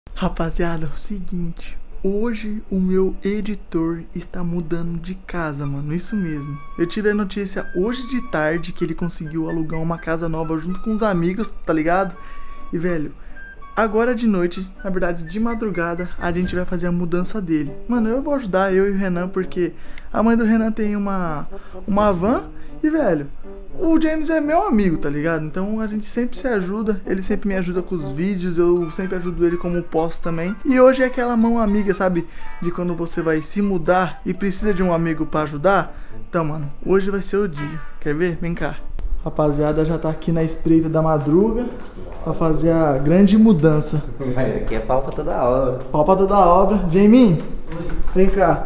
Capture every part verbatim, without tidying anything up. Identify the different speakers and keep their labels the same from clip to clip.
Speaker 1: Rapaziada, é o seguinte, hoje o meu editor está mudando de casa, mano, isso mesmo. Eu tive a notícia hoje de tarde que ele conseguiu alugar uma casa nova junto com os amigos, tá ligado? E, velho, agora de noite, na verdade de madrugada, a gente vai fazer a mudança dele. Mano, eu vou ajudar, eu e o Renan, porque a mãe do Renan tem uma, uma van e, velho, o James é meu amigo, tá ligado? Então a gente sempre se ajuda, ele sempre me ajuda com os vídeos, eu sempre ajudo ele como posso também. E hoje é aquela mão amiga, sabe? De quando você vai se mudar e precisa de um amigo pra ajudar. Então, mano, hoje vai ser o dia. Quer ver? Vem cá. Rapaziada, já tá aqui na espreita da madruga pra fazer a grande mudança.
Speaker 2: Aqui é pau pra toda obra.
Speaker 1: Pau pra toda obra. Jamie, vem cá.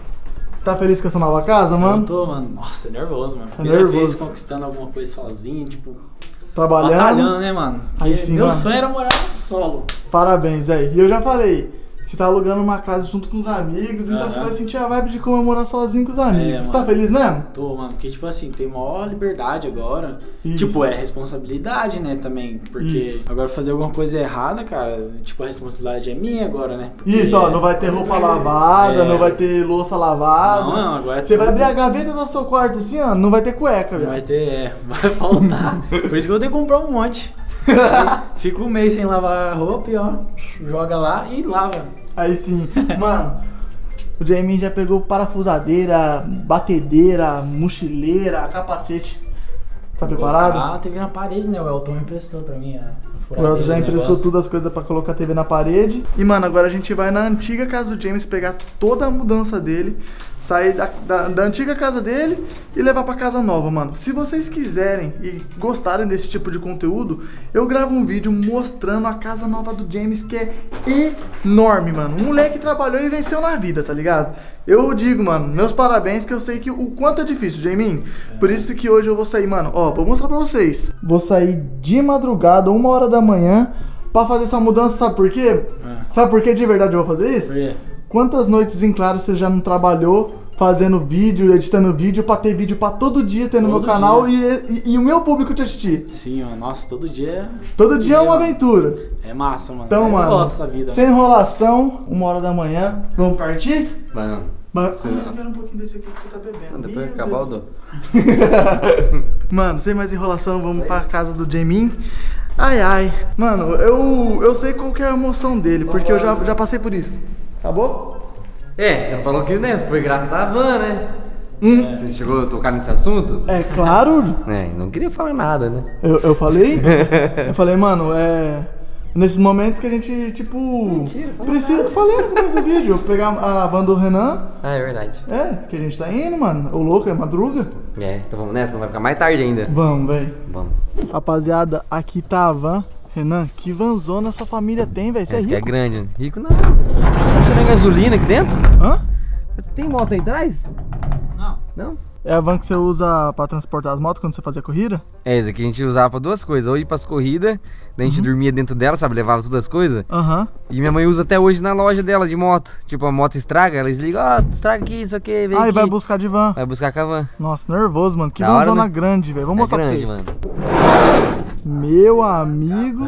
Speaker 1: Tá feliz com essa nova casa, mano?
Speaker 3: Eu tô, mano. Nossa, é nervoso, mano.
Speaker 1: É
Speaker 3: Primeira
Speaker 1: nervoso.
Speaker 3: vez conquistando alguma coisa sozinho, tipo...
Speaker 1: Trabalhando.
Speaker 3: Batalhando, né, mano?
Speaker 1: Aí
Speaker 3: Porque
Speaker 1: sim,
Speaker 3: meu
Speaker 1: mano.
Speaker 3: sonho era morar solo.
Speaker 1: Parabéns aí. E eu já falei, você tá alugando uma casa junto com os amigos, então
Speaker 3: Aham.
Speaker 1: você vai sentir a vibe de comemorar sozinho com os amigos.
Speaker 3: É,
Speaker 1: Você tá
Speaker 3: mano.
Speaker 1: feliz mesmo?
Speaker 3: Tô, mano. Porque, tipo assim, tem maior liberdade agora.
Speaker 1: Isso.
Speaker 3: Tipo, é responsabilidade, né, também. Porque
Speaker 1: Isso.
Speaker 3: agora fazer alguma coisa errada, cara, tipo, a responsabilidade é minha agora, né? Porque
Speaker 1: Isso, ó, não vai ter roupa lavada,
Speaker 3: É.
Speaker 1: não vai ter louça lavada.
Speaker 3: Não, não, agora é
Speaker 1: Você vai
Speaker 3: tudo.
Speaker 1: abrir a gaveta do seu quarto assim, ó, não vai ter cueca,
Speaker 3: Não
Speaker 1: velho.
Speaker 3: vai ter, é, vai faltar. Por isso que eu tenho que comprar um monte. Aí, fica um mês sem lavar a roupa e, ó, joga lá e lava.
Speaker 1: Aí sim, mano, o Jamie já pegou parafusadeira, batedeira, mochileira, capacete. Tá preparado?
Speaker 3: Ah, teve na parede, né? O Elton emprestou pra mim a
Speaker 1: O
Speaker 3: furadeira
Speaker 1: Elton já
Speaker 3: dos
Speaker 1: emprestou
Speaker 3: negócios.
Speaker 1: tudo as coisas pra colocar a T V na parede. E, mano, agora a gente vai na antiga casa do James pegar toda a mudança dele, sair da, da, da antiga casa dele e levar pra casa nova, mano. Se vocês quiserem e gostarem desse tipo de conteúdo, eu gravo um vídeo mostrando a casa nova do James, que é enorme, mano. Um moleque trabalhou e venceu na vida, tá ligado? Eu digo, mano, meus parabéns, que eu sei que o quanto é difícil, Jamin. Por isso que hoje eu vou sair, mano, ó, vou mostrar pra vocês. Vou sair de madrugada, uma hora da manhã, pra fazer essa mudança, sabe por quê?
Speaker 3: É.
Speaker 1: Sabe por que de verdade eu vou fazer isso?
Speaker 3: Por quê?
Speaker 1: Quantas noites em claro você já não trabalhou fazendo vídeo, editando vídeo, pra ter vídeo pra todo dia ter no
Speaker 3: Todo
Speaker 1: meu canal e,
Speaker 3: dia.
Speaker 1: e, e o meu público te assistir?
Speaker 3: Sim, mano. Nossa, todo dia.
Speaker 1: Todo dia é uma
Speaker 3: mano.
Speaker 1: aventura.
Speaker 3: É massa, mano.
Speaker 1: Então,
Speaker 3: eu
Speaker 1: mano,
Speaker 3: gosto dessa vida.
Speaker 1: sem enrolação, uma hora da manhã, vamos partir?
Speaker 2: Mano,
Speaker 1: Mas,
Speaker 2: Sim.
Speaker 1: ah, eu quero um pouquinho desse aqui que você tá bebendo.
Speaker 2: depois
Speaker 1: Meu
Speaker 2: que acabar eu
Speaker 1: Deus.
Speaker 2: dou.
Speaker 1: Mano, sem mais enrolação, vamos pra casa do Jamin. Ai, ai. Mano, eu, eu sei qual que é a emoção dele, porque eu já, já passei por isso. Acabou?
Speaker 2: É, você falou que, né, foi graças à van, né?
Speaker 1: Hum.
Speaker 2: Você chegou a tocar nesse assunto?
Speaker 1: É claro.
Speaker 2: É, não queria falar nada, né?
Speaker 1: Eu, eu falei? Eu falei, mano, é... Nesses momentos que a gente, tipo...
Speaker 2: Mentira, fala
Speaker 1: precisa... Falei no começo do vídeo, eu pegar a van do Renan.
Speaker 2: Ah, é verdade.
Speaker 1: É, que a gente tá indo, mano. O louco é madruga.
Speaker 2: É, então vamos nessa, não vai ficar mais tarde ainda.
Speaker 1: Vamos, velho.
Speaker 2: Vamos.
Speaker 1: Rapaziada, aqui tá a van. Renan, que vanzona sua família tem, velho? Você é
Speaker 2: Essa aqui é
Speaker 1: rico?
Speaker 2: grande, né? Rico não. Tá tem gasolina aqui dentro?
Speaker 1: Hã?
Speaker 2: Tem moto aí atrás?
Speaker 3: Não.
Speaker 2: Não?
Speaker 1: É a van que você usa pra transportar as motos quando você fazia corrida?
Speaker 2: É, essa aqui a gente usava pra duas coisas. Ou ir pras corridas, daí a gente dormia dentro dela, sabe? Levava todas as coisas.
Speaker 1: Aham.
Speaker 2: E minha mãe usa até hoje na loja dela de moto. Tipo, a moto estraga, ela desliga, ó, estraga aqui, isso aqui, vem
Speaker 1: Ah, e
Speaker 2: aqui.
Speaker 1: vai buscar de van.
Speaker 2: Vai buscar com a van.
Speaker 1: Nossa, nervoso, mano. Que
Speaker 2: Da hora,
Speaker 1: vanzona
Speaker 2: né?
Speaker 1: grande, velho. Vamos
Speaker 2: É
Speaker 1: mostrar
Speaker 2: grande,
Speaker 1: pra vocês.
Speaker 2: mano.
Speaker 1: Meu amigo.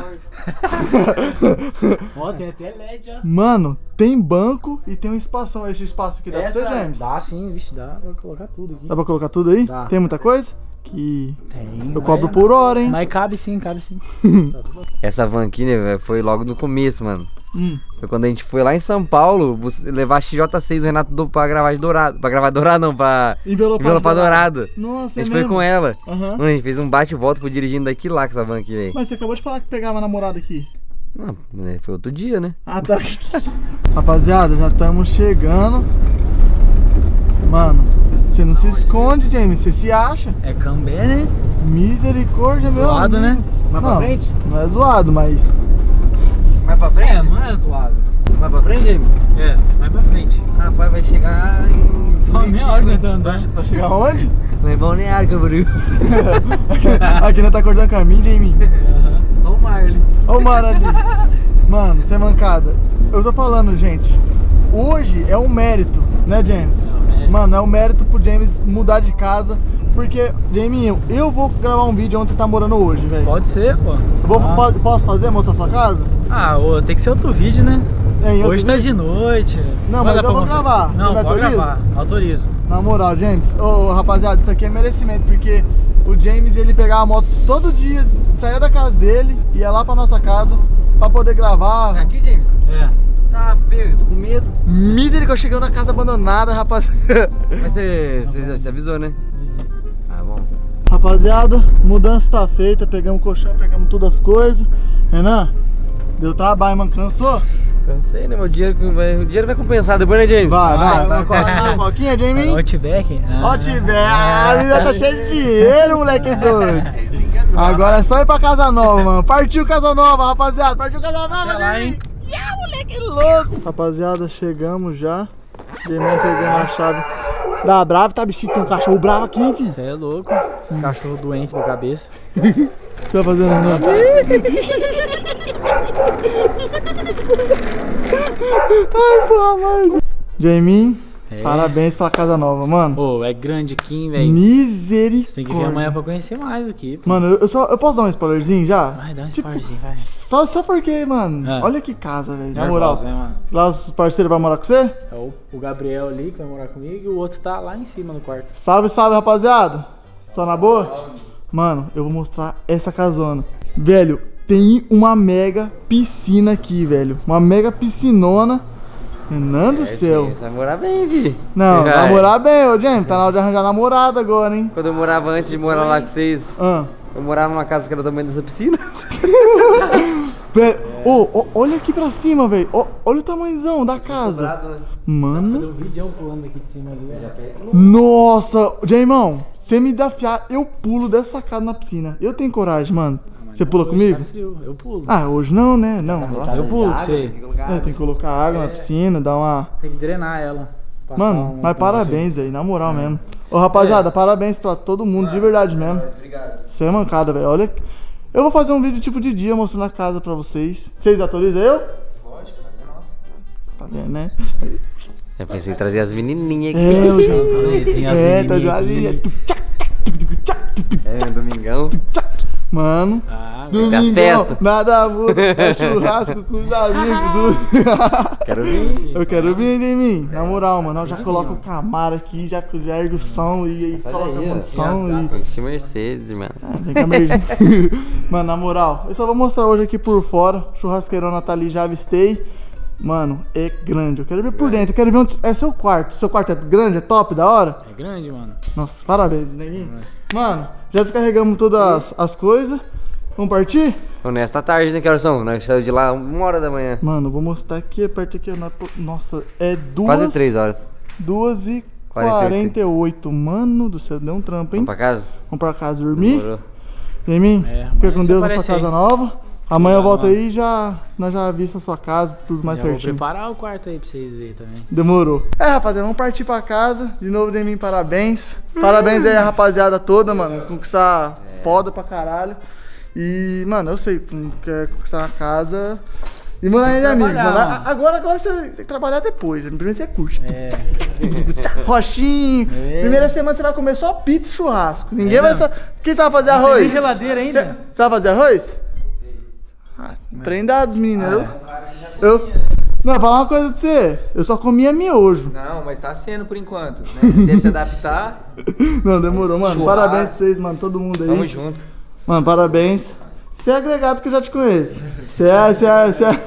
Speaker 3: Ó, tem até L E D, ó.
Speaker 1: Mano, tem banco e tem um espação. Esse espaço aqui dá pra você, James?
Speaker 3: Dá sim, vixe, dá pra colocar tudo aqui.
Speaker 1: Dá pra colocar tudo aí?
Speaker 3: Dá.
Speaker 1: Tem muita coisa? Que
Speaker 3: Tem.
Speaker 1: eu cobro por hora, hein?
Speaker 3: Mas cabe sim, cabe sim. Tá tudo bom.
Speaker 2: Essa van aqui, né, velho, foi logo no começo, mano.
Speaker 1: Hum.
Speaker 2: Foi quando a gente foi lá em São Paulo bus- levar a X J seis o Renato do, pra gravar de dourado. Pra gravar dourado não, pra
Speaker 1: Envelopado.
Speaker 2: envelopar dourado.
Speaker 1: Nossa,
Speaker 2: A
Speaker 1: é
Speaker 2: gente foi
Speaker 1: mesmo?
Speaker 2: com ela.
Speaker 1: Aham.
Speaker 2: Mano, a gente fez um bate e volta, foi dirigindo daqui lá com essa van aqui, velho.
Speaker 1: Mas você acabou de falar que pegava a namorada aqui.
Speaker 2: Não, né, foi outro dia, né?
Speaker 1: Ah, tá. Rapaziada, já estamos chegando. Mano, você não se esconde, James. Você se acha.
Speaker 3: É cambé, né?
Speaker 1: Misericórdia, meu
Speaker 3: Zoado,
Speaker 1: amigo.
Speaker 3: né? Mais pra
Speaker 1: Não,
Speaker 3: frente?
Speaker 1: não é zoado, mas...
Speaker 2: Mais pra
Speaker 3: É, não é zoado.
Speaker 2: Mais pra frente, James?
Speaker 3: É, mais pra frente.
Speaker 2: Rapaz, vai chegar em...
Speaker 3: Foi meia hora que eu tô andando.
Speaker 1: Vai chegar onde?
Speaker 2: Não é balneário, Camboriú.
Speaker 1: Aqui não tá cortando caminho, Jamie.
Speaker 2: Olha o Marley.
Speaker 1: Olha o mar ali. Mano, você é mancada. Eu tô falando, gente. Hoje é um mérito, né, James?
Speaker 3: É um mérito.
Speaker 1: Mano, é um mérito pro James mudar de casa. Porque, Jaiminho, eu vou gravar um vídeo onde você tá morando hoje, velho.
Speaker 3: Pode ser, pô.
Speaker 1: Eu vou, pode, posso fazer, mostrar sua casa?
Speaker 3: Ah, ô, tem que ser outro vídeo, né?
Speaker 1: É, em outro
Speaker 3: Hoje tá
Speaker 1: vídeo?
Speaker 3: de noite.
Speaker 1: Não,
Speaker 3: Vai
Speaker 1: mas
Speaker 3: dar
Speaker 1: eu
Speaker 3: pra
Speaker 1: vou
Speaker 3: mostrar?
Speaker 1: gravar. Você
Speaker 3: Não,
Speaker 1: me
Speaker 3: pode
Speaker 1: autoriza?
Speaker 3: gravar. Autorizo.
Speaker 1: Na moral, James, ô ô, rapaziada, isso aqui é merecimento, porque o James, ele pegava a moto todo dia, saía da casa dele, ia lá pra nossa casa, pra poder gravar.
Speaker 2: Aqui, James?
Speaker 3: É.
Speaker 2: Tá, pego, tô com medo.
Speaker 1: Misericórdia, que eu cheguei na casa abandonada, rapaziada.
Speaker 2: Mas você, você, você avisou, né? Ah, bom.
Speaker 1: Rapaziada, mudança tá feita, pegamos o colchão, pegamos todas as coisas. Renan, deu trabalho, mano, cansou?
Speaker 2: Cansei, né? Meu dinheiro vai, o dinheiro vai compensar depois, né, James?
Speaker 1: Vai, vai, vai.
Speaker 2: vai.
Speaker 1: Vai, Coquinha, Jamie?
Speaker 3: Outback?
Speaker 1: Ó, tiver, a menina tá cheia de dinheiro, moleque doido. Agora é só ir pra Casa Nova, mano. Partiu Casa Nova, rapaziada. Partiu Casa Nova,
Speaker 3: Até lá,
Speaker 1: Jamie.
Speaker 3: hein?
Speaker 1: Yeah, moleque louco. Rapaziada, chegamos já. Jamie pegando a chave da Brava. Tá, bichinho, tem um cachorro bravo aqui, hein, filho?
Speaker 3: Você é louco. Esse cachorro doente da cabeça.
Speaker 1: O que você tá fazendo, Renan? Ai, porra, mais. Jamie,
Speaker 3: É.
Speaker 1: parabéns pela Casa Nova, mano.
Speaker 3: Pô, é grande aqui, hein, velho.
Speaker 1: Misericórdia.
Speaker 3: Você tem que vir amanhã pra conhecer mais aqui. Pô.
Speaker 1: Mano, eu, eu só, eu posso dar um spoilerzinho já?
Speaker 3: Vai, dá um
Speaker 1: Tipo,
Speaker 3: spoilerzinho, vai.
Speaker 1: Só, só porque, mano,
Speaker 3: É.
Speaker 1: olha que casa, velho. Na
Speaker 3: Nervosa,
Speaker 1: moral.
Speaker 3: né, mano?
Speaker 1: Lá os parceiros vão morar com você?
Speaker 3: É o, o Gabriel ali que vai morar comigo e o outro tá lá em cima no quarto.
Speaker 1: Salve, salve, rapaziada. Só na boa? Mano, eu vou mostrar essa casona. Velho, tem uma mega piscina aqui, velho. Uma mega piscinona. Renan do céu.
Speaker 2: Você vai morar bem, Vi.
Speaker 1: Não,
Speaker 2: Vai.
Speaker 1: vai morar bem, ô James. Tá na hora de arranjar namorada agora, hein?
Speaker 2: Quando eu morava antes de morar lá com vocês,
Speaker 1: Ah.
Speaker 2: eu morava numa casa que era do tamanho dessa piscina.
Speaker 1: Velho, ô, ô, olha aqui pra cima, velho. Ó, olha o tamanhozão da casa.
Speaker 2: Sobrado, né?
Speaker 1: Mano.
Speaker 3: Fazer um vídeo pulando aqui de cima ali. ó.
Speaker 1: Nossa, Jaimão, se me desafiar, eu pulo dessa casa na piscina. Eu tenho coragem, mano.
Speaker 3: Mas
Speaker 1: Você pula
Speaker 3: hoje
Speaker 1: comigo?
Speaker 3: Tá frio, eu pulo.
Speaker 1: Ah, hoje não, né? Não. lá-
Speaker 3: Eu pulo com
Speaker 2: Água,
Speaker 3: você.
Speaker 2: tem que colocar
Speaker 1: É,
Speaker 2: água.
Speaker 1: tem que colocar água na piscina, dar uma.
Speaker 3: Tem que drenar ela. Passar
Speaker 1: Mano,
Speaker 3: um
Speaker 1: mas
Speaker 3: negócio
Speaker 1: parabéns, velho, na moral mesmo. Ô, rapaziada, parabéns pra todo mundo, de verdade mesmo.
Speaker 2: Obrigado.
Speaker 1: Você é mancada, velho. Olha. Eu vou fazer um vídeo tipo de dia mostrando a casa pra vocês. Vocês autorizam eu?
Speaker 2: Lógico, mas é nosso.
Speaker 1: Tá vendo, né?
Speaker 2: Eu pensei em trazer as menininhas aqui.
Speaker 1: É, eu já.
Speaker 3: Assim, as
Speaker 1: É, tá
Speaker 3: menininhas
Speaker 1: ligado?
Speaker 2: É, domingão.
Speaker 1: Mano.
Speaker 3: Ah,
Speaker 2: Tem as
Speaker 1: Domingão,
Speaker 2: festas.
Speaker 1: nada muda, é churrasco com os amigos do...
Speaker 2: Quero vir.
Speaker 1: Eu quero vir em mim, na moral, mano, eu já coloco o Camaro aqui, já, já ergo o som e aí
Speaker 2: Essa
Speaker 1: coloca
Speaker 2: daí,
Speaker 1: a
Speaker 2: ó.
Speaker 1: condição e...
Speaker 2: Que Mercedes, mano.
Speaker 1: Ah, tem que emergir. Mano, na moral, eu só vou mostrar hoje aqui por fora, churrasqueirona tá ali, já avistei. Mano, é grande, eu quero ver por dentro, eu quero ver onde é seu quarto. Seu quarto é grande, é top, da hora?
Speaker 3: é grande, mano.
Speaker 1: Nossa, parabéns, neguinho. Mano, já descarregamos todas as, as coisas. Vamos partir?
Speaker 2: Ô, nesta tarde, né, que horas são? Nós saímos de lá uma hora da manhã.
Speaker 1: Mano, vou mostrar aqui, perto aqui. ó, Nossa, é duas...
Speaker 2: Quase três horas.
Speaker 1: duas e quarenta e oito. Mano do céu, deu um trampo, hein?
Speaker 2: Vamos pra casa?
Speaker 1: Vamos pra casa dormir.
Speaker 2: Demorou.
Speaker 1: Jamie,
Speaker 3: É,
Speaker 1: fica
Speaker 3: amanhã
Speaker 1: com
Speaker 3: você
Speaker 1: Deus na sua
Speaker 3: aparece
Speaker 1: casa
Speaker 3: aí.
Speaker 1: nova. Amanhã eu
Speaker 3: Obrigado,
Speaker 1: volto
Speaker 3: mano.
Speaker 1: aí e já, nós já avisa a sua casa, tudo mais
Speaker 3: Já vou
Speaker 1: certinho.
Speaker 3: preparar o quarto aí pra vocês verem também.
Speaker 1: Demorou. É, rapaziada, vamos partir pra casa. De novo, Jamie, parabéns. Parabéns aí a rapaziada toda, mano. Conquistar foda pra caralho. E, mano, eu sei, quer conquistar uma casa e morar
Speaker 3: Tem
Speaker 1: em
Speaker 3: que
Speaker 1: amigos.
Speaker 3: trabalhar,
Speaker 1: Mano.
Speaker 3: mano.
Speaker 1: Agora, agora você tem que trabalhar depois. Primeiro você curte.
Speaker 3: É.
Speaker 1: Rochinho.
Speaker 3: É.
Speaker 1: Primeira semana você vai comer só pizza e churrasco. Ninguém
Speaker 3: É
Speaker 1: vai
Speaker 3: mesmo?
Speaker 1: saber. Quem sabe fazer
Speaker 3: Tem
Speaker 1: arroz?
Speaker 3: nem geladeira ainda?
Speaker 1: Você sabe fazer arroz? Ah, prendados, menino. Eu, eu. Não, falar uma coisa pra você. Eu só comia miojo.
Speaker 4: Não, mas tá sendo por enquanto, né? Tem que se adaptar.
Speaker 1: Não, demorou, mano.
Speaker 4: Churrasco.
Speaker 1: Parabéns pra vocês, mano. Todo mundo aí.
Speaker 4: Tamo junto.
Speaker 1: Mano, parabéns. Você é agregado que eu já te conheço. Você é, você é, você é.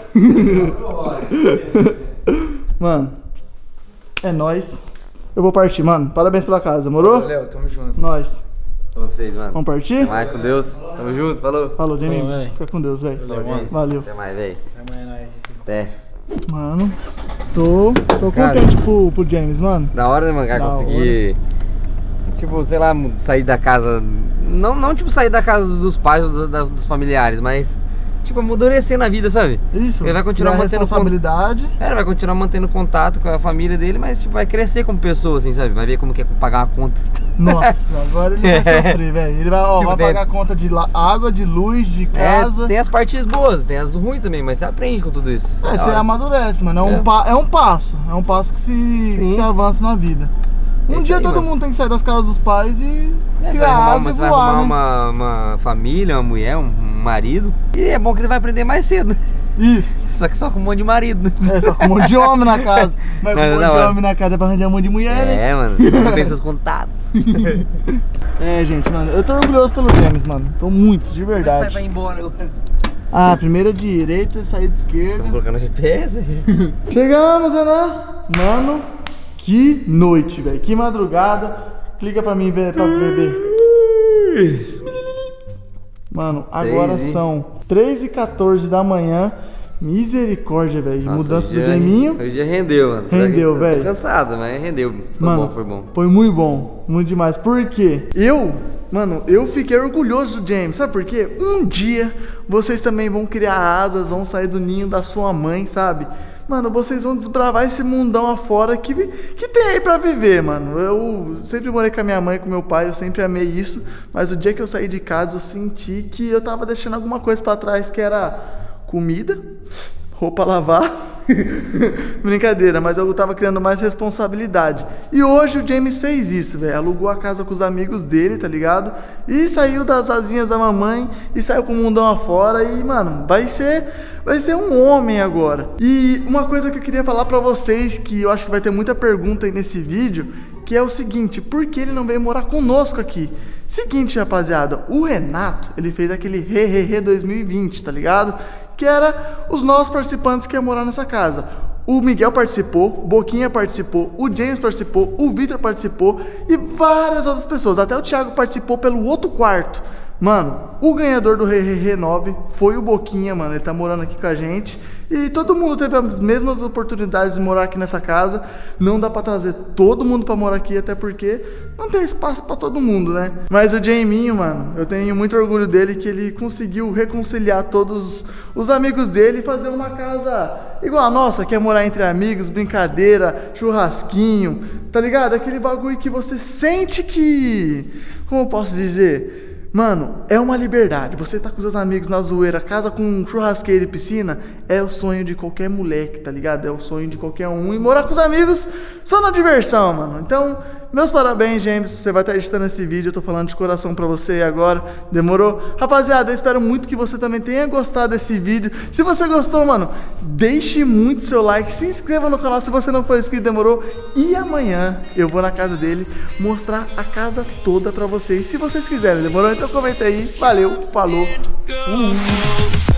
Speaker 1: Mano, é nóis. Eu vou partir, mano. Parabéns pela casa, demorou?
Speaker 4: Léo, tamo junto.
Speaker 1: Nós.
Speaker 2: Falou pra vocês, mano.
Speaker 1: Vamos partir?
Speaker 2: Até mais com Deus. Tamo junto, falou.
Speaker 1: Falou, Jenny.
Speaker 3: Falou, véi.
Speaker 1: Fica com Deus, velho.
Speaker 3: Valeu, mano.
Speaker 1: Valeu.
Speaker 2: Até mais, velho.
Speaker 3: Amanhã nós.
Speaker 2: Até.
Speaker 1: Mano, tô, tô
Speaker 2: Cara.
Speaker 1: contente pro, pro James, mano.
Speaker 2: Da hora, né, mano, cara,
Speaker 1: Da
Speaker 2: conseguir, tipo, sei lá, sair da casa, não, não tipo sair da casa dos pais ou dos, da- dos familiares, mas, tipo, amadurecer na vida, sabe?
Speaker 1: Isso.
Speaker 2: Ele vai continuar
Speaker 1: criar
Speaker 2: mantendo
Speaker 1: responsabilidade.
Speaker 2: É, ele vai continuar mantendo contato com a família dele, mas, tipo, vai crescer como pessoa, assim, sabe? Vai ver como que é pagar uma conta.
Speaker 1: Nossa, agora ele vai sofrer, velho. Ele vai, ó,
Speaker 2: Tipo,
Speaker 1: vai
Speaker 2: tem-
Speaker 1: pagar conta de la- água, de luz, de
Speaker 2: É,
Speaker 1: casa.
Speaker 2: tem as partes boas, tem as ruins também, mas você aprende com tudo isso.
Speaker 1: É,
Speaker 2: Da
Speaker 1: você
Speaker 2: hora.
Speaker 1: amadurece, mano. É,
Speaker 2: É.
Speaker 1: Um pa- é um passo. É um passo que se, que
Speaker 2: Sim.
Speaker 1: se avança na vida. Um
Speaker 2: É
Speaker 1: dia
Speaker 2: aí,
Speaker 1: todo
Speaker 2: mano.
Speaker 1: mundo tem que sair das casas dos pais e
Speaker 2: É, você vai
Speaker 1: criar
Speaker 2: arrumar,
Speaker 1: asa
Speaker 2: uma,
Speaker 1: e
Speaker 2: você vai
Speaker 1: voar,
Speaker 2: arrumar
Speaker 1: né?
Speaker 2: uma, uma família, uma mulher, um, um marido. E é bom que ele vai aprender mais cedo.
Speaker 1: Isso.
Speaker 2: Só que só com um monte de marido.
Speaker 1: É, só com um monte de homem na casa. Mas com
Speaker 2: Não,
Speaker 1: um monte
Speaker 2: não,
Speaker 1: de
Speaker 2: é.
Speaker 1: homem na casa é pra arranjar um monte de mulher, né?
Speaker 2: É, mano. Não tem seus contatos.
Speaker 1: É, gente, mano, eu tô orgulhoso pelo James, mano. Tô muito, de
Speaker 2: Vai,
Speaker 1: verdade.
Speaker 2: vai embora. Eu
Speaker 1: Ah, primeira direita, saída
Speaker 2: vou
Speaker 1: esquerda.
Speaker 2: colocar no G P S.
Speaker 1: Chegamos, Renan. Mano, que noite, velho. Que madrugada. Clica pra mim ver, pra beber. Mano, agora
Speaker 2: Três e-
Speaker 1: são três e quatorze da manhã. Misericórdia, velho.
Speaker 2: Nossa,
Speaker 1: Mudança
Speaker 2: o
Speaker 1: do
Speaker 2: dia-
Speaker 1: gaminho.
Speaker 2: O dia rendeu, mano.
Speaker 1: Rendeu,
Speaker 2: Tô
Speaker 1: velho.
Speaker 2: cansado, mas rendeu. Foi
Speaker 1: Mano,
Speaker 2: bom, foi bom.
Speaker 1: Foi muito bom, muito demais. Por quê? Eu, mano, eu fiquei orgulhoso do James. Sabe por quê? Um dia vocês também vão criar asas, vão sair do ninho da sua mãe, sabe? Mano, vocês vão desbravar esse mundão afora que, que tem aí pra viver, mano. Eu sempre morei com a minha mãe, com meu pai, eu sempre amei isso. Mas o dia que eu saí de casa, eu senti que eu tava deixando alguma coisa pra trás, que era comida, roupa a lavar. Brincadeira, mas eu tava criando mais responsabilidade. E hoje o James fez isso, velho. Alugou a casa com os amigos dele, tá ligado? E saiu das asinhas da mamãe e saiu com o mundão afora. E, mano, vai ser, vai ser um homem agora. E uma coisa que eu queria falar pra vocês, que eu acho que vai ter muita pergunta aí nesse vídeo, que é o seguinte: por que ele não veio morar conosco aqui? Seguinte, rapaziada, o Renato, ele fez aquele Re Re Re dois mil e vinte, tá ligado? Que era os nossos participantes que iam morar nessa casa. O Miguel participou, Boquinha participou, o James participou, o Victor participou e várias outras pessoas. Até o Thiago participou pelo outro quarto. Mano, o ganhador do Re Re Re nove foi o Boquinha, mano. Ele tá morando aqui com a gente. E todo mundo teve as mesmas oportunidades de morar aqui nessa casa. Não dá pra trazer todo mundo pra morar aqui, até porque não tem espaço pra todo mundo, né? Mas o Jaminho, mano, eu tenho muito orgulho dele, que ele conseguiu reconciliar todos os amigos dele e fazer uma casa igual a nossa, que é morar entre amigos, brincadeira, churrasquinho, tá ligado? Aquele bagulho que você sente que... Como eu posso dizer? Mano, é uma liberdade. Você tá com seus amigos na zoeira, casa com churrasqueira e piscina, é o sonho de qualquer moleque, tá ligado? É o sonho de qualquer um. E morar com os amigos só na diversão, mano. Então, meus parabéns, James. Você vai estar editando esse vídeo. Eu tô falando de coração pra você agora. Demorou? Rapaziada, eu espero muito que você também tenha gostado desse vídeo. Se você gostou, mano, deixe muito seu like. Se inscreva no canal se você não for inscrito. Demorou? E amanhã eu vou na casa dele mostrar a casa toda pra vocês, se vocês quiserem. Demorou? Então comenta aí. Valeu, falou. Uh.